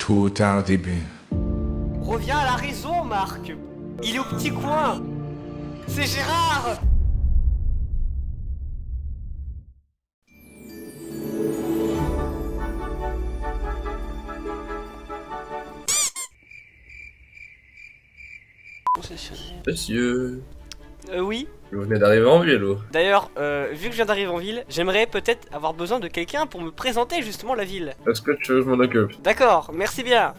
Tout a un début. Reviens à la raison, Marc. Il est au petit coin. C'est Gérard. Monsieur, Oui. vous venez d'arriver en ville. D'ailleurs, vu que je viens d'arriver en ville, j'aimerais peut-être avoir besoin de quelqu'un pour me présenter justement la ville. Est-ce que tu veux que je m'en occupe? D'accord, merci bien.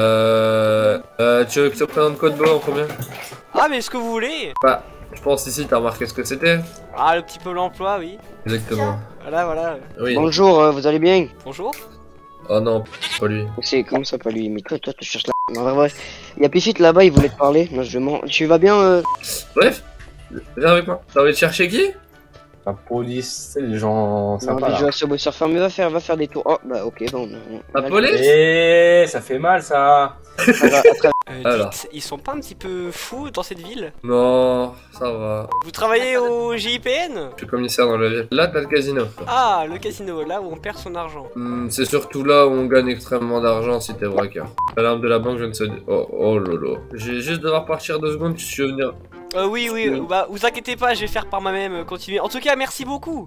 Tu veux que je te présente quoi de beau en premier? Ah, mais ce que vous voulez. Bah, je pense ici, t'as remarqué ce que c'était? Ah, le petit Pôle emploi, oui. Exactement. Voilà, voilà. Oui. Bonjour, vous allez bien? Bonjour. Oh non, pas lui. C'est comment ça pas lui? Mais toi tu cherches la... Non, bref, il y a Pichit là-bas, il voulait te parler. Moi je mens. Tu vas bien Bref, viens avec moi. T'as envie de chercher qui? La police, c'est les gens Non, sympas déjà là. sur Beau Surfer, mais va faire des tours. Oh, bah ok, bon. La police? Eh, ça fait mal ça. Alors. Dites, ils sont pas un petit peu fous dans cette ville? Non, ça va. Vous travaillez au GIPN? Je suis commissaire dans la ville. Là, t'as le casino. Ah, le casino, là où on perd son argent. C'est surtout là où on gagne extrêmement d'argent si t'es braqueur. L'alarme de la banque, je ne sais... Oh lolo. J'ai juste devoir partir 2 secondes si tu veux venir. Oui, bah vous inquiétez pas, je vais faire par moi-même, continuer. En tout cas, merci beaucoup.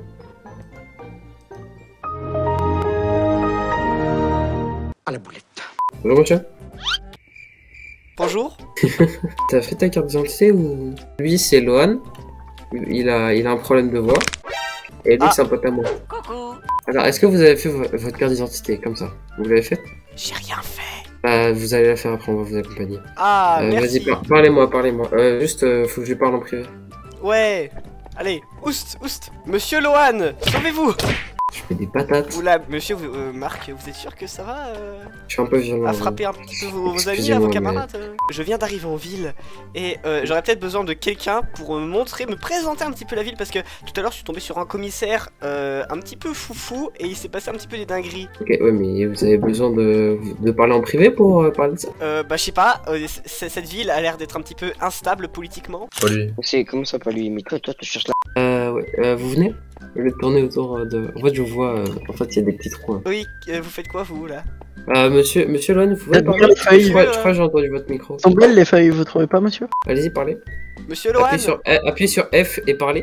À la boulette. Bonjour monsieur, Bonjour. t'as fait ta carte d'identité ou... Lui c'est Lohan, il a un problème de voix, et lui Ah. c'est un pote à moi. Coucou. Alors est-ce que vous avez fait votre carte d'identité comme ça? Vous l'avez fait? J'ai rien fait. Bah vous allez la faire après, on va vous accompagner. Ah, merci. Vas-y, parlez-moi. Juste, faut que je lui parle en privé. Ouais. Allez, oust. Monsieur Lohan, sauvez-vous. Je fais des patates, Oula, monsieur Marc, vous êtes sûr que ça va je suis un peu violent. à frapper un petit peu vos amis, à Excusez-moi, vos mais- camarades Je viens d'arriver en ville et j'aurais peut-être besoin de quelqu'un pour me présenter un petit peu la ville parce que tout à l'heure je suis tombé sur un commissaire un petit peu foufou et il s'est passé un petit peu des dingueries. Ok, ouais, mais vous avez besoin de parler en privé pour parler de ça? Bah je sais pas, cette ville a l'air d'être un petit peu instable politiquement. Pas lui. C'est comment ça pas lui? Mais toi tu cherches la... Ouais, vous venez? Au lieu de tourner autour de... En fait, je vois... en fait, il y a des petits trous. Hein. Oui, vous faites quoi vous là? Monsieur Lohan, vous pouvez Faites parler? bien les feuilles. Je crois que j'ai entendu votre micro. Sont belles les feuilles, vous trouvez pas, monsieur? Allez-y, parlez. Monsieur Lohan? Appuyez sur F et parlez.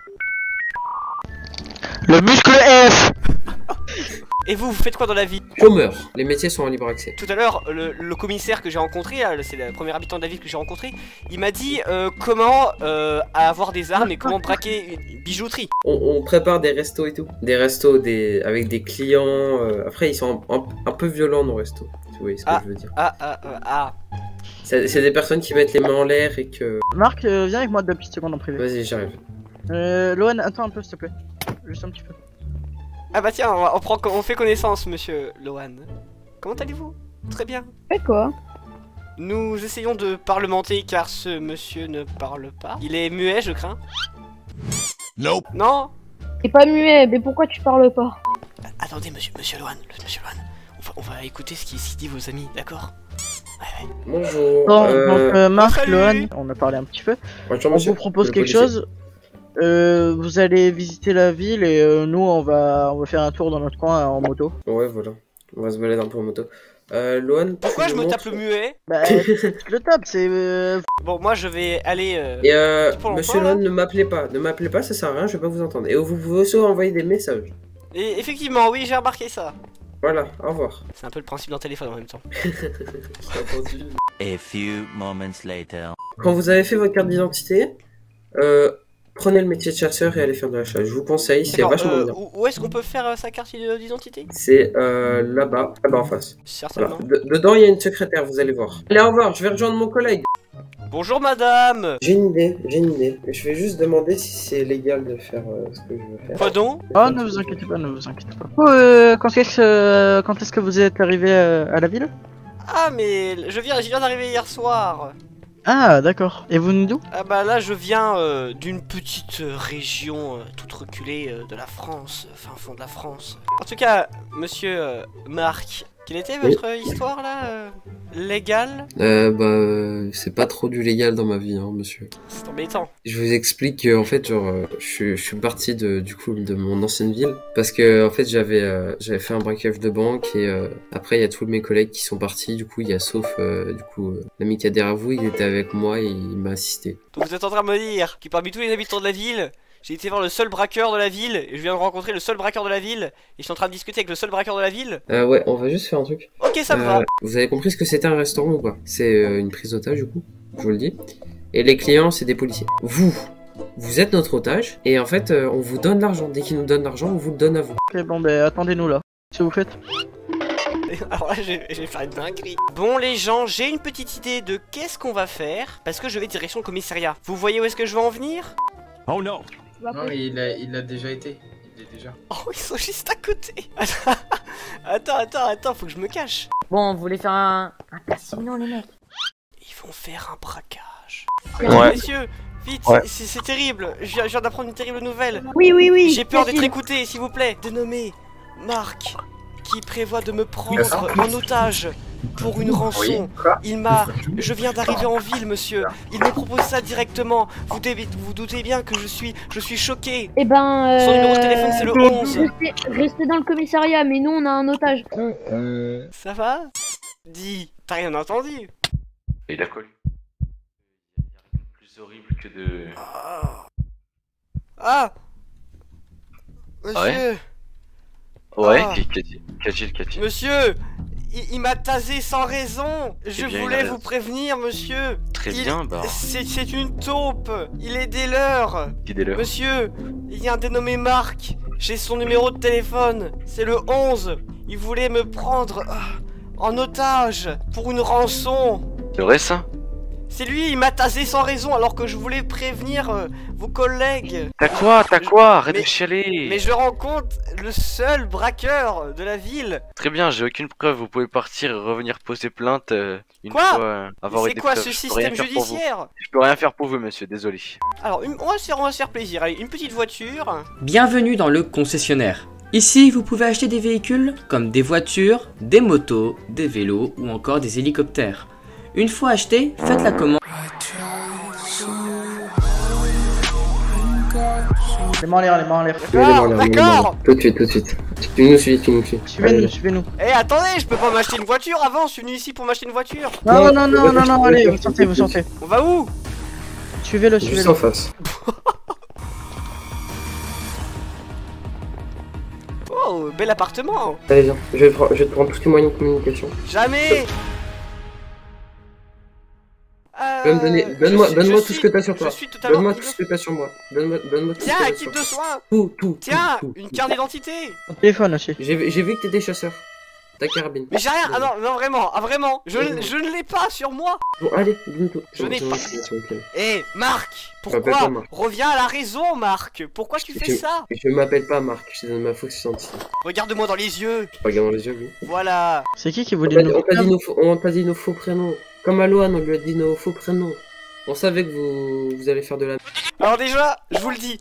Le muscle F. Et vous faites quoi dans la ville? Chômeur. Les métiers sont en libre accès. Tout à l'heure, le commissaire que j'ai rencontré, c'est le premier habitant de la ville que j'ai rencontré, il m'a dit comment avoir des armes et comment braquer une bijouterie. On prépare des restos et tout. Des restos avec des clients. Après, ils sont un peu violents, nos restos. Si vous voyez ce que je veux dire. Ah. C'est des personnes qui mettent les mains en l'air et que... Marc, viens avec moi 2 petites secondes en privé. Vas-y, j'arrive. Lohan, attends un peu, s'il te plaît. Juste un petit peu. Ah bah tiens, on fait connaissance, monsieur Lohan. Comment allez-vous? Très bien. Fait quoi? Nous essayons de parlementer car ce monsieur ne parle pas. Il est muet, je crains. Nope. Non? T'es pas muet, mais pourquoi tu parles pas? Attendez, monsieur Lohan, on va écouter ce qui dit vos amis, d'accord? Ouais. Bonjour. Bon, donc Marc, salut. Lohan, on a parlé un petit peu. Bonjour, On monsieur. vous propose Le quelque policier. chose. Vous allez visiter la ville et nous on va faire un tour dans notre coin en moto. Ouais, voilà. On va se balader un peu en moto. Lohan, Pourquoi tu je nous me tape montres- le muet? Bah, le top, c'est... Bon, moi je vais aller... Et pour monsieur l'emploi, Lohan, ne m'appelez pas, ça sert à rien, je vais pas vous entendre. Et vous pouvez aussi envoyer des messages. Et effectivement, oui, j'ai remarqué ça. Voilà, au revoir. C'est un peu le principe d'un téléphone en même temps. A few moments later. Quand vous avez fait votre carte d'identité, prenez le métier de chasseur et allez faire de la chasse. Je vous conseille, c'est D'accord, vachement bien. où est-ce qu'on peut faire sa carte d'identité? C'est là-bas en face. Certainement. Voilà. Dedans, il y a une secrétaire, vous allez voir. Allez, au revoir, je vais rejoindre mon collègue. Bonjour madame. J'ai une idée. Je vais juste demander si c'est légal de faire ce que je veux faire. Quoi donc? Oh, ne vous inquiétez pas. Quand est-ce que vous êtes arrivé à la ville? Ah mais je viens d'arriver hier soir. Ah, d'accord. Et vous venez d'où? Ah bah là je viens d'une petite région toute reculée de la France, fin fond de la France. En tout cas, monsieur Marc, quelle était votre histoire là légale? C'est pas trop du légal dans ma vie, hein, monsieur. C'est embêtant. Je vous explique en fait, genre, je suis parti du coup de mon ancienne ville parce que en fait j'avais fait un braquage de banque et après il y a tous mes collègues qui sont partis. Du coup il y a sauf l'ami qui est derrière vous, il était avec moi et il m'a assisté. Donc vous êtes en train de me dire que parmi tous les habitants de la ville, j'ai été voir le seul braqueur de la ville et je viens de rencontrer le seul braqueur de la ville et je suis en train de discuter avec le seul braqueur de la ville. Ouais, on va juste faire un truc. Ok, ça me va. Vous avez compris ce que c'était un restaurant ou pas? C'est une prise d'otage du coup, je vous le dis. Et les clients, c'est des policiers. Vous êtes notre otage, et en fait, on vous donne l'argent. Dès qu'ils nous donnent l'argent, on vous le donne à vous. Ok, bon, ben attendez-nous là. Qu'est-ce que vous faites? Alors là, je vais faire une dinguerie. Bon, les gens, j'ai une petite idée de qu'est-ce qu'on va faire parce que je vais direction le commissariat. Vous voyez où est-ce que je veux en venir? Oh non. Non, il a déjà été. Il est déjà. Oh, ils sont juste à côté. Attends, faut que je me cache. Bon, on voulait faire un casino, les mecs. Ils vont faire un braquage. Ouais. Messieurs, vite, Ouais. c'est terrible. Je viens d'apprendre une terrible nouvelle. Oui. J'ai peur d'être facile. écouté, s'il vous plaît. Dénommé Marc, qui prévoit de me prendre en otage pour une rançon. Je viens d'arriver en ville, monsieur. Il me propose ça directement. Vous doutez bien que je suis choqué. Eh ben. Son numéro de téléphone, c'est le 11. Restez dans le commissariat, mais nous on a un otage. Ça va? Dis, t'as rien entendu? Et la colle. Il n'y a rien de plus horrible que de... Ah Monsieur. Ouais, Ah. qu'a-t-il Monsieur, il m'a tasé sans raison. Je bien, voulais il a vous prévenir, monsieur. Très bien, bah... C'est une taupe. Il est des leurs. Qui dès l'heure. Monsieur, il y a un dénommé Marc. J'ai son numéro de téléphone. C'est le 11. Il voulait me prendre en otage pour une rançon. C'est vrai ça? C'est lui, il m'a tasé sans raison alors que je voulais prévenir vos collègues. T'as quoi? Arrête de chialer. Mais je rencontre le seul braqueur de la ville. Très bien, j'ai aucune preuve, vous pouvez partir et revenir poser plainte une Quoi? fois avoir eu C'est des quoi preuves. ce Je peux rien système faire pour vous. judiciaire? Je peux rien faire pour vous, monsieur, désolé. Alors, on va se faire plaisir. Allez, une petite voiture. Bienvenue dans le concessionnaire. Ici, vous pouvez acheter des véhicules comme des voitures, des motos, des vélos ou encore des hélicoptères. Une fois acheté, faites la commande. Les mains en l'air, les mains en l'air. D'accord. Tout de suite. Tu nous suis. Suivez-nous. Eh, attendez, je peux pas m'acheter une voiture avant. Je suis venu ici pour m'acheter une voiture. Non, allez, vous sortez. On va où? Suivez-le. Juste en face. Oh, bel appartement. Allez, viens. Je vais te prendre tous les moyens de communication. Jamais. Donne-moi tout ce que t'as sur toi. Je suis totalement. Donne-moi tout ce que t'as sur moi. Donne-moi tout ce Tiens, que t'as équipe sur de soins. Tout. Tiens, une carte d'identité. Ton téléphone aussi. J'ai vu que t'étais chasseur. Ta carabine. Mais j'ai rien. Ah non, vraiment. Je ne l'ai pas sur moi. Bon, allez, donne tout. Je n'ai pas. Ok. Eh, Marc, m'appelle pourquoi? pas Marc. Reviens à la raison, Marc. Pourquoi tu fais ça? Je m'appelle pas Marc, je te donne ma fausse identité. Regarde-moi dans les yeux. Regarde dans les yeux, oui. Voilà. C'est qui voulait nous... On t'a dit nos faux prénoms. Comme à Loan, on lui a dit nos faux prénoms. On savait que vous allez faire de la... Alors déjà, je vous le dis.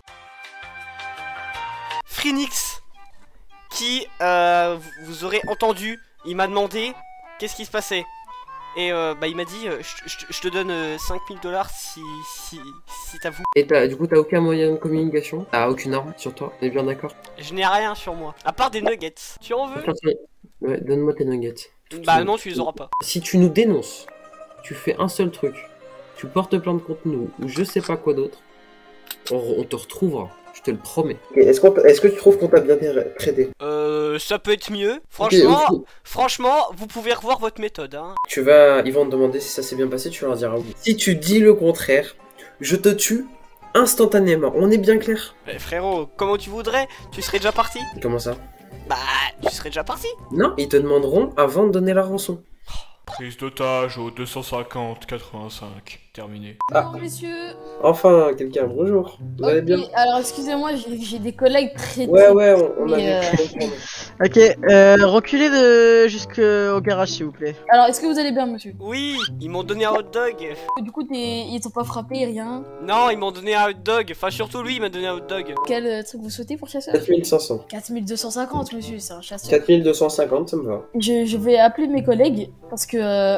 Phoenix, qui, vous aurez entendu, il m'a demandé qu'est-ce qui se passait. Et il m'a dit, je te donne 5000 $ si t'avoues. Et du coup, t'as aucun moyen de communication? T'as aucune arme sur toi? On est bien d'accord? Je n'ai rien sur moi, à part des nuggets. Tu en veux? Ouais, donne-moi tes nuggets. Bah non, tu les auras pas. Si tu nous dénonces, tu fais un seul truc. Tu portes plainte contre nous, ou je sais pas quoi d'autre, on te retrouvera, je te le promets. Okay, est-ce que tu trouves qu'on t'a bien traité? Ça peut être mieux. Franchement, vous pouvez revoir votre méthode, hein. Ils vont te demander si ça s'est bien passé, tu leur diras oui. Si tu dis le contraire, je te tue instantanément, on est bien clair? Mais frérot, comment tu voudrais? Tu serais déjà parti? Comment ça? Bah, tu serais déjà parti. Non, ils te demanderont avant de donner la rançon. Prise d'otage au 250-85. Terminé. Bonjour messieurs. Enfin, quelqu'un, bonjour. Vous allez bien? Alors excusez-moi, j'ai des collègues très... Ouais, on a Ok, reculez jusqu'au garage s'il vous plaît. Alors est-ce que vous allez bien monsieur? Oui, ils m'ont donné un hot dog. Du coup ils t'ont pas frappé, rien? Non, ils m'ont donné un hot dog. Enfin surtout lui il m'a donné un hot dog. Quel truc vous souhaitez pour chasseur? 4500. 4250 monsieur, c'est un chasseur. 4250, ça me va. Je vais appeler mes collègues parce que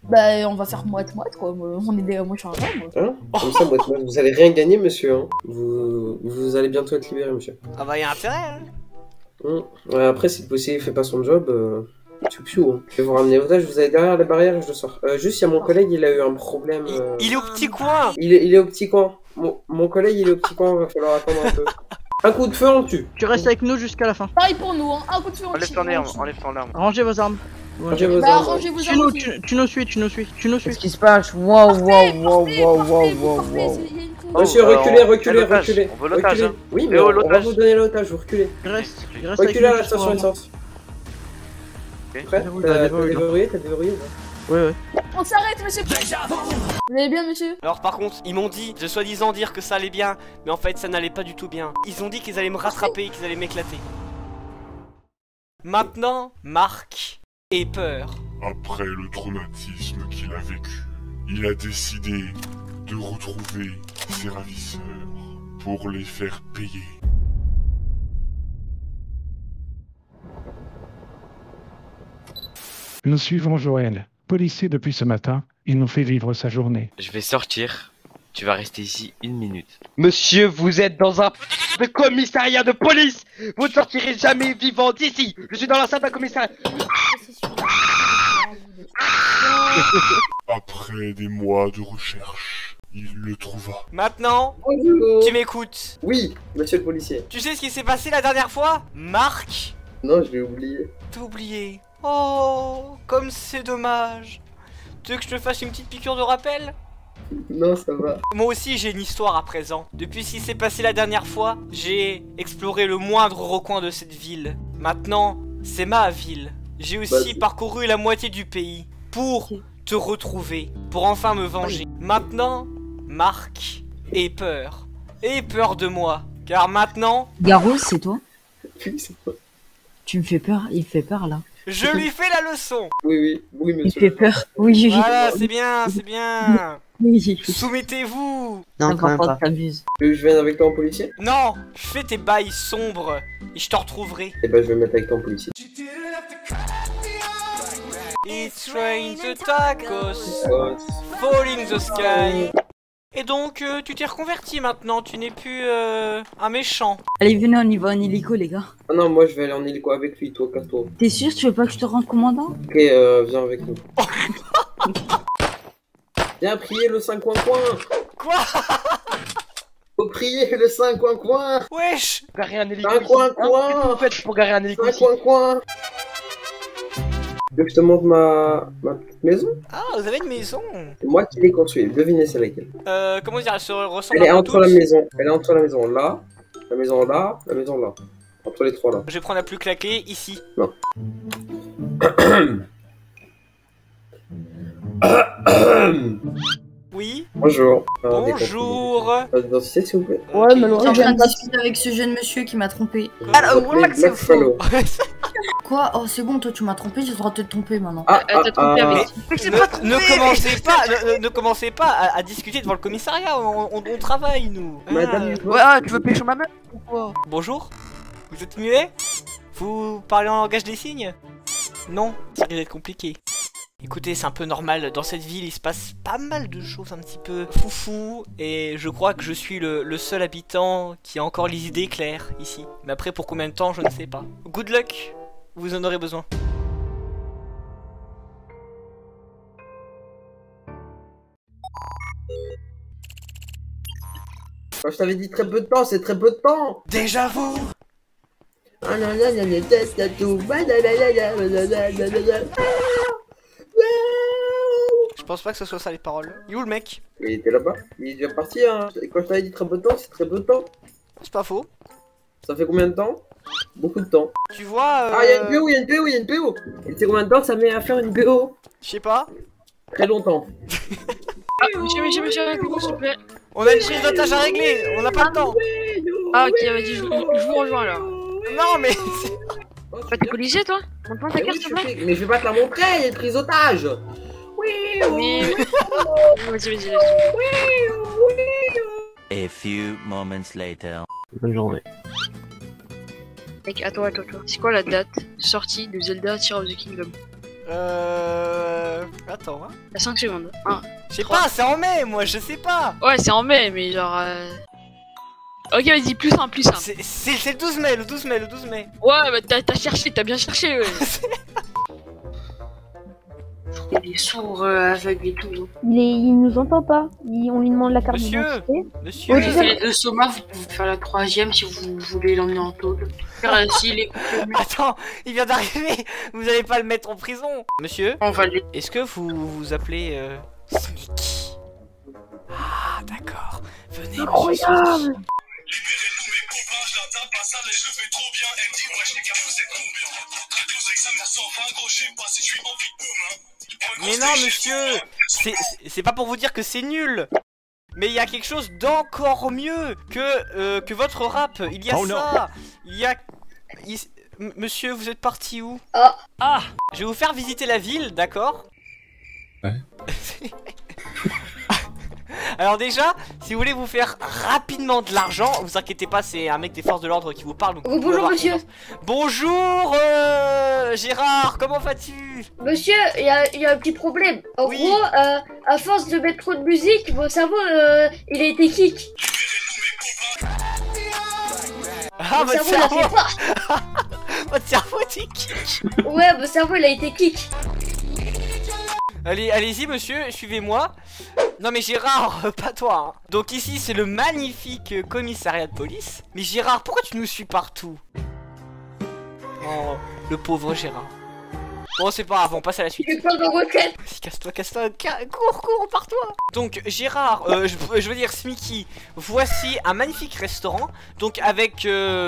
Bah, on va faire moite-moite, quoi. On est des... Moi, je suis un vrai, moi. Hein? Comme ça, vous allez rien gagner, monsieur. Hein. Vous allez bientôt être libéré, monsieur. Ah bah, y'a intérêt, hein. Ouais, après, si le policier fait pas son job, piou-piou. Hein. Je vais vous ramener l'otage, vous allez derrière la barrière et je le sors. Juste, il y a mon collègue, il a eu un problème. Il est au petit coin. Il est au petit coin. Mon collègue, il est au petit coin, va falloir attendre un peu. Un coup de feu, on le tue. Tu restes avec nous jusqu'à la fin. Pareil pour nous, hein. Un coup de feu, on Enlève ton arme, enlève ton arme. Rangez vos armes. Rangez vos Bah, armes. rangez vos Tu armes. nous, tu nous suis, tu nous suis, tu nous suis. Qu'est-ce qui se passe? Waouh, waouh, waouh, waouh, waouh, waouh. Monsieur, reculez, reculez, reculez. On veut l'otage, hein. Oui, mais on va vous donner l'otage, vous reculez. Reste avec Reculez à nous la jusqu'au station moment. essence. Prêt? T'as déverrouillé? Ouais. On s'arrête, monsieur. Vous allez bien, monsieur? Alors par contre, ils m'ont dit, de soi-disant dire que ça allait bien, mais en fait ça n'allait pas du tout bien. Ils ont dit qu'ils allaient me rattraper et qu'ils allaient m'éclater. Maintenant, Marc ait peur. Après le traumatisme qu'il a vécu, il a décidé de retrouver ses ravisseurs pour les faire payer. Nous suivons Joël, policier depuis ce matin. Il nous fait vivre sa journée. Je vais sortir. Tu vas rester ici 1 minute. Monsieur, vous êtes dans un de commissariat de police. Vous ne sortirez jamais vivant d'ici. Je suis dans la salle d'un commissariat. Après des mois de recherche, il le trouva. Maintenant, Bonjour. tu m'écoutes. Oui, monsieur le policier. Tu sais ce qui s'est passé la dernière fois? Marc? Non, je l'ai oublié. T'as oublié. Oh, comme c'est dommage. Tu veux que je te fasse une petite piqûre de rappel? Non, ça va. Moi aussi j'ai une histoire à présent. Depuis ce qui s'est passé la dernière fois, j'ai exploré le moindre recoin de cette ville. Maintenant, c'est ma ville. J'ai aussi parcouru la moitié du pays pour te retrouver, pour enfin me venger. Maintenant, Marc, aie peur. Aie peur de moi, car maintenant... Garou, c'est toi? Oui, c'est toi. Tu me fais peur, il fait peur là. Je lui fais la leçon. Oui, monsieur. Il fait peur, oui. Voilà, c'est bien, c'est bien. Oui. Soumettez-vous. Non, quand même pas. Tu veux que je vienne avec toi en policier? Non, fais tes bails sombres et je te retrouverai. Eh ben, je vais me mettre avec toi en policier. It's rain the tacos, fall in the sky. Et donc, tu t'es reconverti maintenant, tu n'es plus un méchant. Allez, venez, on y va en hélico, les gars. Ah non, moi je vais aller en hélico avec lui, toi, casse-toi. T'es sûr, tu veux pas que je te rende commandant? Ok, viens avec nous. Viens prier le 5 coin-coin. Quoi? Faut prier le 5 coin-coin. Wesh. Garer un hélico. 5 coin-coin. Qu'est-ce que vous faites pour garer un hélico? 5 coin-coin. Tu veux que je te montre ma petite maison? Ah, vous avez une maison? C'est moi qui l'ai construite, devinez c'est laquelle. Comment dire, elle se ressemble Elle est un peu entre toutes. la maison. Elle est entre la maison là, la maison là, la maison là. Entre les trois là. Je vais prendre la plus claquée, ici. Non. Oui. Bonjour. Bonjour. D'identité s'il vous plaît. Ouais, mais Je suis en train de discuter avec ce jeune monsieur qui m'a trompé. Alors, voilà que c'est faux. Quoi? Oh, c'est bon, toi tu m'as trompé, j'ai le droit de te tromper maintenant. T'as trompé avec... Ne commencez pas à discuter devant le commissariat, on travaille nous. Madame, ouais, tu veux pécho ma meuf ou quoi? Bonjour. Vous êtes muet? Vous parlez en langage des signes? Non, ça risque d'être compliqué. Écoutez, c'est un peu normal, dans cette ville il se passe pas mal de choses un petit peu foufou. Et je crois que je suis le seul habitant qui a encore les idées claires ici. Mais après pour combien de temps je ne sais pas. Good luck, vous en aurez besoin. Je t'avais dit très peu de temps, c'est très peu de temps. Déjà vous. Je pense pas que ce soit ça les paroles. Il est où le mec? Il était là-bas, il est déjà parti hein. Et quand je t'avais dit très peu de temps, c'est très peu de temps. C'est pas faux. Ça fait combien de temps? Beaucoup de temps. Tu vois Ah, y'a une PO, y'a une PO, y'a une PO. Et tu sais combien de temps ça met à faire une PO? Je sais pas. Très longtemps. Monsieur, s'il vous plaît. On a une prise d'otage à régler, on n'a pas le temps. Ah, ok, vas-y, je vous rejoins là. Non, mais. Bah, t'es policier toi? Montre-moi ta carte, s'il te plaît. Mais je vais pas te la montrer, il y a une prise d'otage. Oui. Vas-y, laisse. A few moments later. Bonne journée. Mec, attends. C'est quoi la date de sortie de Zelda Tears of the Kingdom? Attends. Attends, hein. T'as 5 secondes. 1. Je sais pas, c'est en mai, moi, je sais pas. Ouais, c'est en mai, mais genre. Ok, vas-y, plus 1, plus 1. C'est le 12 mai, le 12 mai, le 12 mai. Ouais, bah t'as cherché, t'as bien cherché, ouais. Il est sourd, aveugle et tout. Il nous entend pas. On lui demande la carte d'identité. Monsieur, vous faites les 2 somas, vous pouvez faire la 3ème si vous voulez l'emmener en taule. Attends, il vient d'arriver. Vous allez pas le mettre en prison. Monsieur, est-ce que vous vous appelez Sneaky? Ah, d'accord. Venez, incroyable. Mais non, monsieur, c'est pas pour vous dire que c'est nul. Mais il y a quelque chose d'encore mieux que votre rap. Il y a ça. Il y a... Monsieur, vous êtes parti où? Ah, je vais vous faire visiter la ville, d'accord? Ouais. Alors déjà, si vous voulez vous faire rapidement de l'argent, vous inquiétez pas, c'est un mec des forces de l'ordre qui vous parle. Donc bonjour monsieur. Bonjour Gérard, comment vas-tu? Monsieur, il y a un petit problème. En gros, à force de mettre trop de musique, mon cerveau, il a été kick. Ah, votre cerveau l'a fait pas. Votre cerveau était kick. Ouais, mon cerveau il a été kick. Allez-y monsieur, suivez-moi. Non mais Gérard, pas toi hein. Donc ici c'est le magnifique commissariat de police. Mais Gérard, pourquoi tu nous suis partout? Oh, le pauvre Gérard. Bon c'est pas grave, on passe à la suite. Casse-toi, cours, pars-toi. Donc Gérard, je veux dire Smicky, voici un magnifique restaurant. Donc avec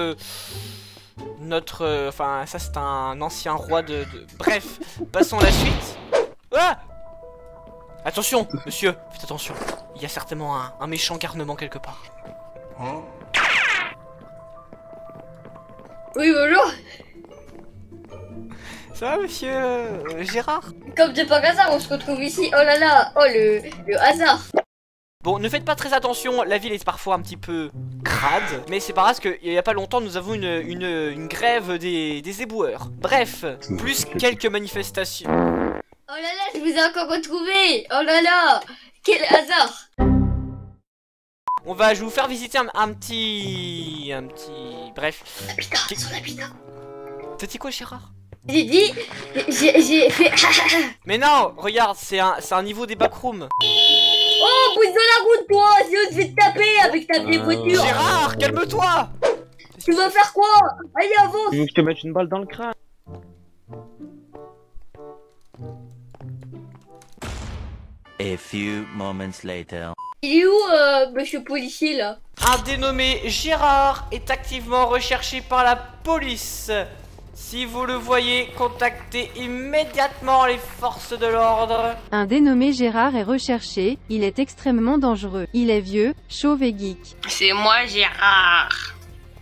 notre... Enfin ça c'est un ancien roi de... Bref, passons à la suite. Ah! Attention, monsieur, faites attention. Il y a certainement un méchant garnement quelque part. Oui, bonjour. Ça va, monsieur Gérard? Comme de par hasard, on se retrouve ici. Oh là là, oh le hasard. Bon, ne faites pas très attention, la ville est parfois un petit peu crade. Mais c'est pas grave parce qu'il y a pas longtemps, nous avons une grève des éboueurs. Bref, plus quelques manifestations. Oh là là, je vous ai encore retrouvé. Oh là là, quel hasard. Je vais vous faire visiter un petit... Bref. Son habitat. T'as dit quoi, Gérard? J'ai fait... Mais non, regarde, c'est un niveau des backrooms. Oh, bouge de la route, toi. Sinon, je vais te taper avec ta vieille voiture. Gérard, calme-toi. Tu vas faire quoi? Allez, avance. Tu veux que je te mette une balle dans le crâne? A few moments later. Il est où, monsieur policier, là? Un dénommé Gérard est activement recherché par la police. Si vous le voyez, contactez immédiatement les forces de l'ordre. Un dénommé Gérard est recherché, il est extrêmement dangereux. Il est vieux, chauve et geek. C'est moi, Gérard.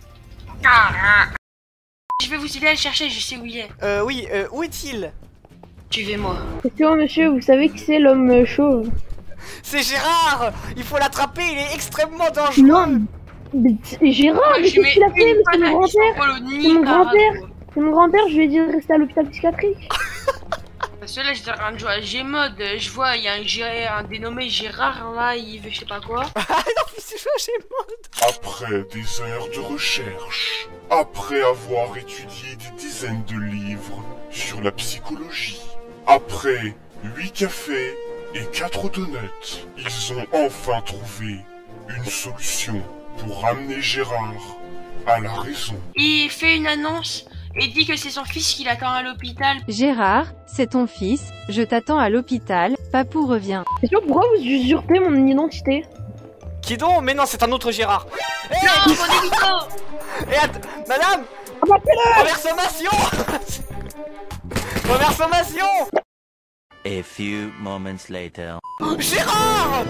Je vais vous aider à le chercher, je sais où il est. Oui, où est-il? Suivez-moi. Question, monsieur, vous savez qui c'est l'homme chauve? C'est Gérard. Il faut l'attraper, il est extrêmement dangereux. Non, mais Gérard, mais qu'est-ce qu'il a fait? C'est mon grand-père. C'est mon grand-père. C'est mon grand-père, je lui ai dit de rester à l'hôpital psychiatrique. Parce que là, j'étais en train de jouer à Gmod. Je vois, il y a un dénommé Gérard là, il veut je sais pas quoi. Ah non, mais c'est joué à Gmod. Après des heures de recherche, après avoir étudié des dizaines de livres sur la psychologie, après 8 cafés et 4 donuts, ils ont enfin trouvé une solution pour ramener Gérard à la raison. Il fait une annonce et dit que c'est son fils qui l'attend à l'hôpital. Gérard, c'est ton fils, je t'attends à l'hôpital, papou revient. Question, pourquoi vous usurpez mon identité? Qui donc? Mais non, c'est un autre Gérard. Hey non, mon évito. Madame, renversomation. Renversomation. A few moments later. Gérard!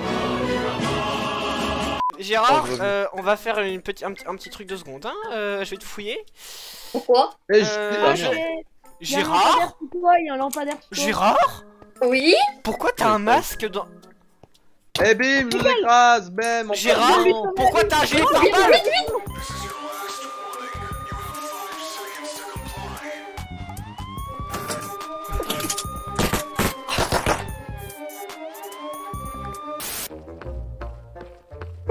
Gérard, on va faire un petit truc de seconde, hein. Je vais te fouiller. Pourquoi? Gérard? Il y a un lampadaire. Gérard? Oui? Pourquoi t'as un masque dans... Eh bim, je l'écrase, bam. Gérard, pourquoi t'as un gilet pare-balles?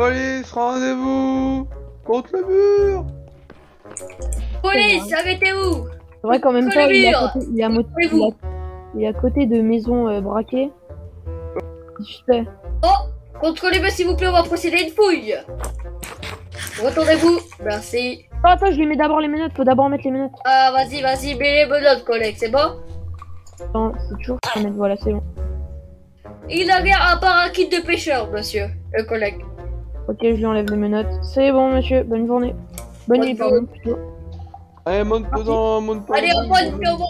Police, rendez-vous contre le mur. Police, arrêtez-vous. C'est vrai qu'en même Contre temps, le il est mur. à côté, il est à côté de maisons braquées. Suspect. Oh, contrôlez-moi s'il vous plaît, on va procéder à une fouille. Retournez-vous. Merci. Attends, je lui mets d'abord les menottes, faut d'abord mettre les menottes. Ah, vas-y, mets les menottes, collègue, c'est bon? Attends, c'est toujours ça, mais voilà, c'est bon. Il a rien à part un kit de pêcheur, monsieur, le collègue. Ok, je lui enlève les menottes. C'est bon, monsieur, bonne journée. Bonne nuit, pardon, plutôt. Allez, monte dedans, monte dedans. Allez, on monte.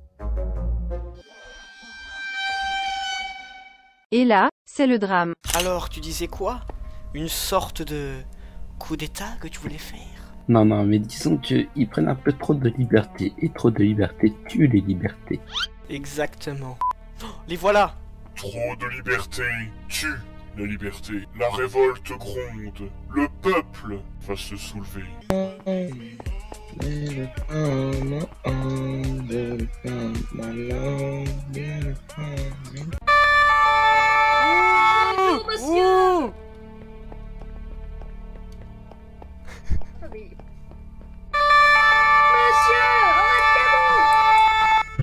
Et là, c'est le drame. Alors, tu disais quoi? Une sorte de coup d'état que tu voulais faire? Non, mais disons qu'ils prennent un peu trop de liberté, et trop de liberté tue les libertés. Exactement. Oh, les voilà! Trop de liberté tue la liberté. La révolte gronde. Le peuple va se soulever. Monsieur! Monsieur, arrêtez-vous!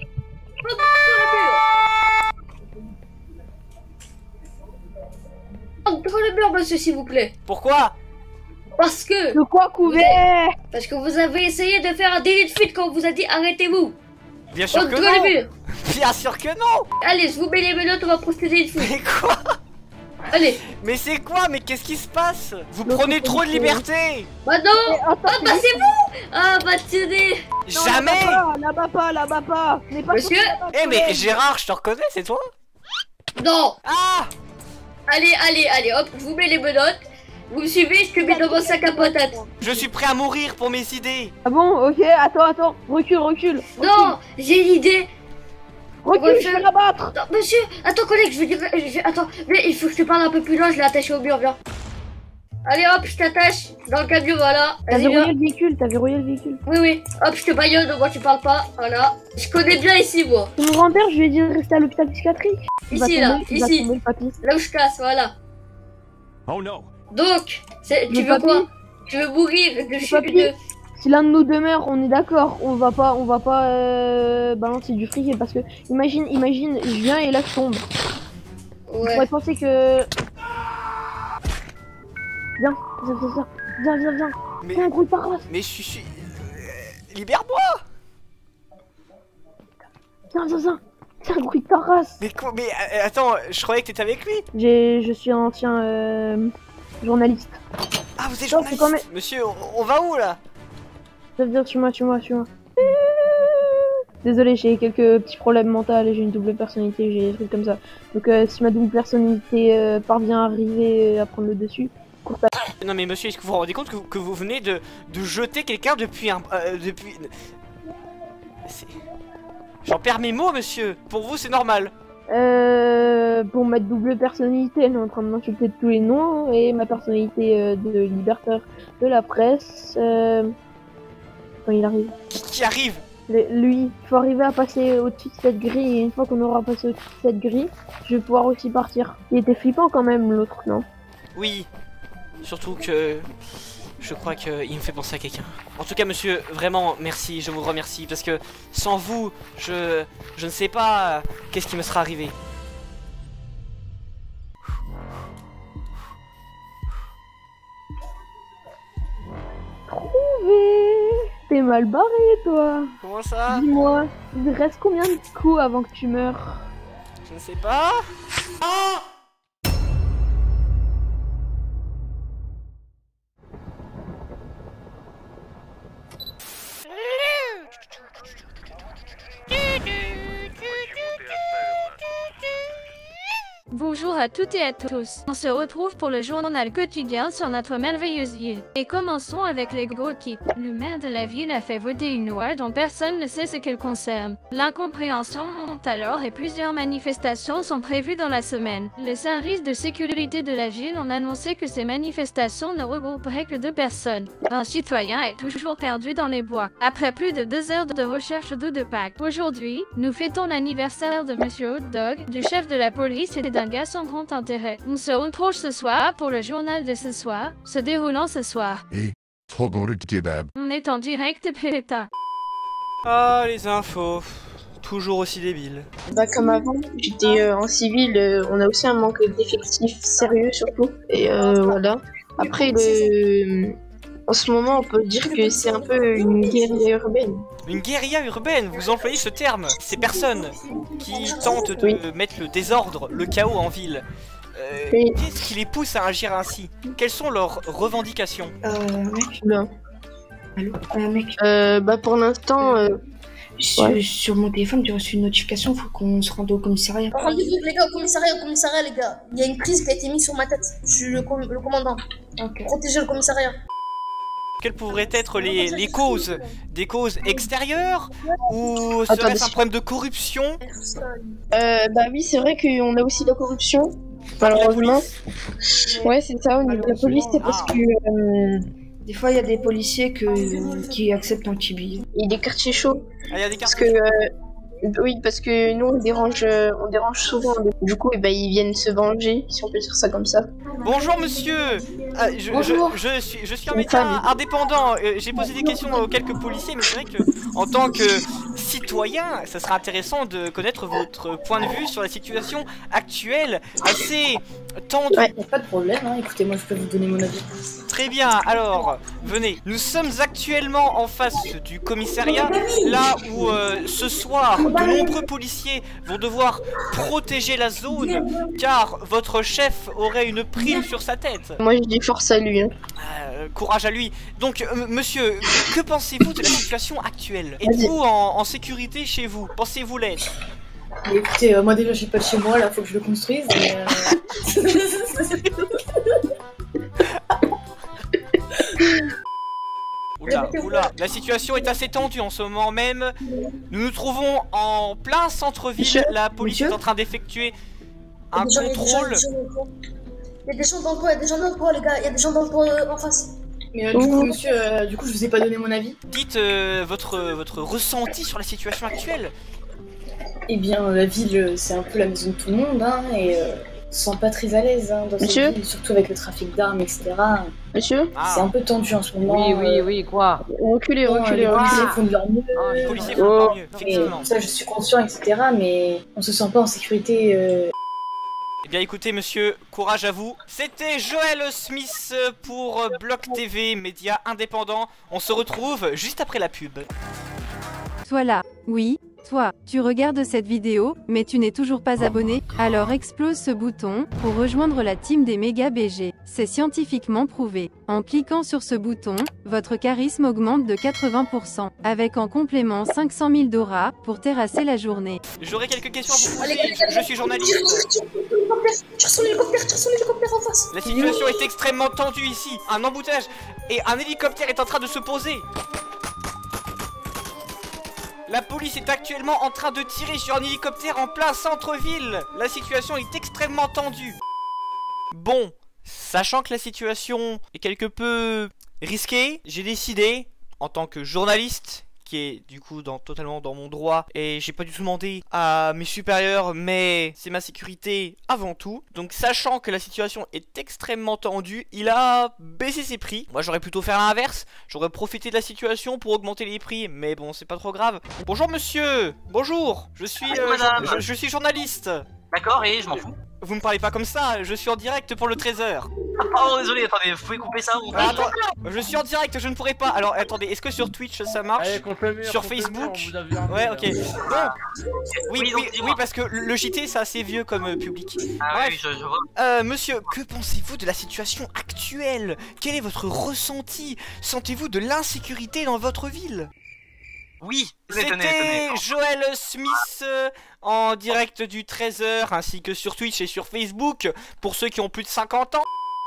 Entre le mur, monsieur, s'il vous plaît. Pourquoi? Parce que... De quoi couvert? Parce que vous avez essayé de faire un délit de fuite quand on vous a dit arrêtez-vous. Bien sûr que Entre non. le mur. Bien sûr que non. Allez, je vous mets les menottes, on va procéder une fuite. Mais quoi? Allez. Mais c'est quoi? Mais qu'est-ce qui se passe? Vous prenez trop de liberté. Bah non. Ah bah c'est vous. Ah bah tenez. Jamais. Là-bas pas. Monsieur. Eh mais Gérard, je te reconnais, c'est toi? Non. Ah. Allez, hop, je vous mets les menottes. Vous me suivez, je te mets dans mon sac à patates. Je suis prêt à mourir pour mes idées. Ah bon, ok, attends, recule. Non, j'ai une idée. Recule, je vais l'abattre. Attends, monsieur, attends collègue, je veux dire, attends, mais il faut que je te parle un peu plus loin, je l'ai attaché au mur, viens. Allez hop, je t'attache dans le camion, voilà. T'as verrouillé le véhicule, Oui, hop, je te baillonne, moi tu parles pas, voilà. Je connais bien ici, moi. Mon grand-père, je lui ai dit de rester à l'hôpital psychiatrique. Ici, là où je casse, voilà. Oh non. Donc, tu veux quoi? Tu veux mourir de... Si l'un de nous demeure, on est d'accord, on va pas balancer du fric parce que imagine, je viens et là je tombe. Ouais. On pourrait penser que... Viens. Mais... Tiens, grouille ta race. Mais je suis... Libère-moi. Tiens, grouille ta race. Mais quoi? Mais attends, je croyais que t'étais avec lui. Je suis un ancien journaliste. Ah, vous êtes journaliste? Monsieur, on va où là? Viens, suis-moi. Désolé, j'ai quelques petits problèmes mentaux et j'ai une double personnalité, j'ai des trucs comme ça. Donc si ma double personnalité parvient à arriver à prendre le dessus, cours ta... Non mais monsieur, est-ce que vous vous rendez compte que vous venez de jeter quelqu'un depuis un... J'en perds mes mots, monsieur. Pour vous, c'est normal. Pour ma double personnalité, elle est en train de m'insulter de tous les noms, et ma personnalité de libertaire de la presse, quand il arrive. Qui arrive? Lui, il faut arriver à passer au-dessus de cette grille, et une fois qu'on aura passé au-dessus de cette grille, je vais pouvoir aussi partir. Il était flippant quand même, l'autre, non? Oui, surtout que... Je crois qu'il me fait penser à quelqu'un. En tout cas, monsieur, vraiment, merci, je vous remercie. Parce que sans vous, je ne sais pas qu'est-ce qui me sera arrivé. Trouvé. T'es mal barré, toi. Comment ça? Dis-moi, il reste combien de coups avant que tu meurs? Je ne sais pas. Ah! Bonjour à toutes et à tous. On se retrouve pour le journal quotidien sur notre merveilleuse ville. Et commençons avec les gros titres. Le maire de la ville a fait voter une loi dont personne ne sait ce qu'elle concerne. L'incompréhension monte alors et plusieurs manifestations sont prévues dans la semaine. Les services de sécurité de la ville ont annoncé que ces manifestations ne regrouperaient que 2 personnes. Un citoyen est toujours perdu dans les bois. Après plus de 2 heures de recherche de Pâques. Aujourd'hui, nous fêtons l'anniversaire de Monsieur Hot Dog, du chef de la police et d'un gars sans grand intérêt. On se retrouve ce soir pour le journal de ce soir, se déroulant ce soir. On est en direct de Péta. Ah, les infos. Toujours aussi débiles. Bah comme avant, j'étais en civil, on a aussi un manque d'effectifs sérieux surtout. Et voilà. Après, en ce moment, on peut dire que c'est un peu une guérilla urbaine. Une guérilla urbaine, vous employez ce terme. Ces personnes qui tentent de mettre le désordre, le chaos en ville. Qu'est-ce qui les pousse à agir ainsi? Quelles sont leurs revendications? Mec. Oula. Allô mec. Bah pour l'instant, sur mon téléphone, j'ai reçu une notification, faut qu'on se rende au commissariat. Rendez-vous les gars, au commissariat les gars. Il y a une prise qui a été mise sur ma tête. Je suis le commandant. Okay. Protégez le commissariat. Quelles pourraient être les causes? Des causes extérieures? Ou serait-ce un problème de corruption? Bah oui, c'est vrai qu'on a aussi de la corruption, malheureusement. Ouais, c'est ça, au niveau de la police, c'est parce que des fois il y a des policiers qui acceptent un petit billet. Et des quartiers chauds. Ah, il y a des quartiers chauds. Oui, parce que nous on dérange souvent. Du coup, ils viennent se venger, si on peut dire ça comme ça. Bonjour monsieur. Bonjour. Je suis un médecin indépendant. J'ai posé des questions aux quelques policiers, mais c'est vrai que en tant que citoyen, ça sera intéressant de connaître votre point de vue sur la situation actuelle, assez tendue. Ouais, pas de problème. Hein. Écoutez, moi je peux vous donner mon avis. Très bien. Alors, venez. Nous sommes actuellement en face du commissariat, là où ce soir de nombreux policiers vont devoir protéger la zone, car votre chef aurait une prime sur sa tête. Moi je dis force à lui. Hein. Courage à lui. Donc, monsieur, que pensez-vous de la situation actuelle? Êtes-vous en sécurité chez vous? Pensez-vous l'être? Écoutez, moi déjà j'ai pas de chez moi, là faut que je le construise. Mais Oula, la situation est assez tendue en ce moment même. Nous nous trouvons en plein centre-ville. La police est en train d'effectuer un contrôle. Il y a des gens dans le toit, les gars. Il y a des gens dans le toit en face. Mais du coup, monsieur, je vous ai pas donné mon avis. Dites votre ressenti sur la situation actuelle. Eh bien, la ville, c'est un peu la maison de tout le monde, hein, et on se sent pas très à l'aise dans cette ville, surtout avec le trafic d'armes, etc. Monsieur, c'est un peu tendu en ce moment. Oui, quoi. Reculez. Les policiers font de leur mieux. Les policiers font de leur mieux, effectivement. Ça, je suis conscient, etc. Mais on se sent pas en sécurité. Eh bien écoutez monsieur, courage à vous. C'était Joel Smith pour Bloc TV, média indépendant. On se retrouve juste après la pub. Toi là, oui, toi, tu regardes cette vidéo, mais tu n'es toujours pas abonné, alors explose ce bouton pour rejoindre la team des méga BG. C'est scientifiquement prouvé. En cliquant sur ce bouton, votre charisme augmente de 80%, avec en complément 500 000 Dora pour terrasser la journée. J'aurais quelques questions à vous poser, je suis journaliste. Tire sur l'hélicoptère en face. La situation est extrêmement tendue ici, un embouteillage, et un hélicoptère est en train de se poser. La police est actuellement en train de tirer sur un hélicoptère en plein centre-ville. La situation est extrêmement tendue. Bon, sachant que la situation est quelque peu risquée, j'ai décidé, en tant que journaliste, qui est du coup totalement dans mon droit, et j'ai pas du tout demandé à mes supérieurs, mais c'est ma sécurité avant tout. Donc sachant que la situation est extrêmement tendue, il a baissé ses prix. Moi j'aurais plutôt fait l'inverse, j'aurais profité de la situation pour augmenter les prix, mais bon c'est pas trop grave. Bonjour monsieur, bonjour, je suis journaliste. D'accord, et je m'en fous. Vous me parlez pas comme ça, je suis en direct pour le 13h. Oh désolé, attendez, vous pouvez couper ça ou... Attends, je suis en direct, je ne pourrai pas. Alors attendez, est-ce que sur Twitch ça marche? Sur Facebook? Ouais, ok. Bon. Oui, parce que le JT c'est assez vieux comme public. Ah oui, je vois. Monsieur, que pensez-vous de la situation actuelle? Quel est votre ressenti? Sentez-vous de l'insécurité dans votre ville? Oui, c'était Joel Smith en direct du 13h ainsi que sur Twitch et sur Facebook pour ceux qui ont plus de 50 ans.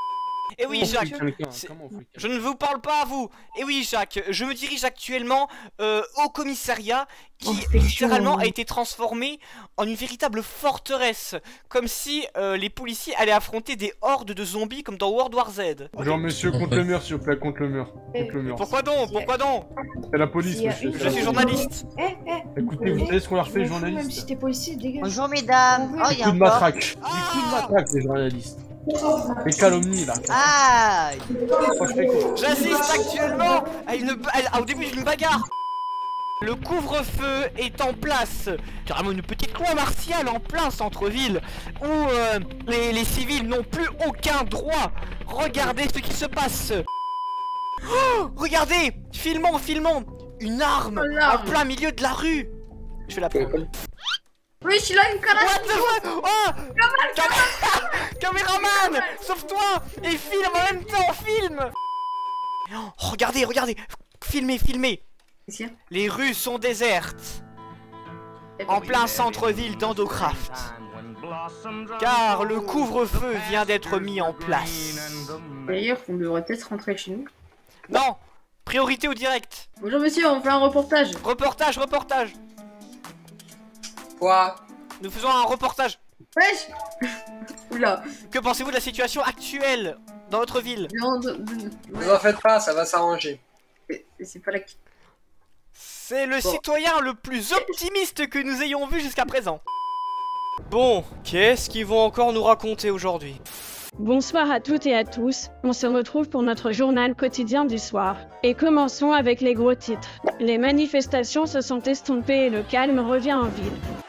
Et oui, Jacques, je ne vous parle pas à vous. Et oui, Jacques, je me dirige actuellement au commissariat qui littéralement a été transformé en une véritable forteresse. Comme si les policiers allaient affronter des hordes de zombies comme dans World War Z. Genre, monsieur, contre le mur, s'il vous plaît, contre le mur. Contre le mur. Pourquoi donc? Pourquoi donc? C'est la police, monsieur. Je suis journaliste. Écoutez, vous savez ce qu'on leur fait, les journalistes? Même si t'es policier, dégage. Bonjour, mesdames. Oh, Des coups de matraque. Des coups de matraque, les journalistes. Les calomnies, là. Ah. J'assiste actuellement au début d'une bagarre. Le couvre-feu est en place. Carrément une petite loi martiale en plein centre-ville où les civils n'ont plus aucun droit. Regardez ce qui se passe. Oh, regardez, filmons. Une arme en plein milieu de la rue. Je vais la prendre. Oui, je suis là, une carasse. What the fuck? Oh, caméraman, sauve-toi et filme en même temps, filme. Oh, regardez, filmez. Les rues sont désertes. En plein centre-ville d'Endocraft. Car le couvre-feu vient d'être mis en place. D'ailleurs, on devrait peut-être rentrer chez nous. Non, priorité au direct. Bonjour monsieur, on fait un reportage. Reportage. Quoi? Nous faisons un reportage. Wesh. Oula. Que pensez-vous de la situation actuelle dans votre ville? Vous en faites pas, ça va s'arranger. C'est pas la... C'est le citoyen le plus optimiste que nous ayons vu jusqu'à présent. Bon, qu'est-ce qu'ils vont encore nous raconter aujourd'hui? Bonsoir à toutes et à tous, on se retrouve pour notre journal quotidien du soir. Et commençons avec les gros titres. Les manifestations se sont estompées et le calme revient en ville.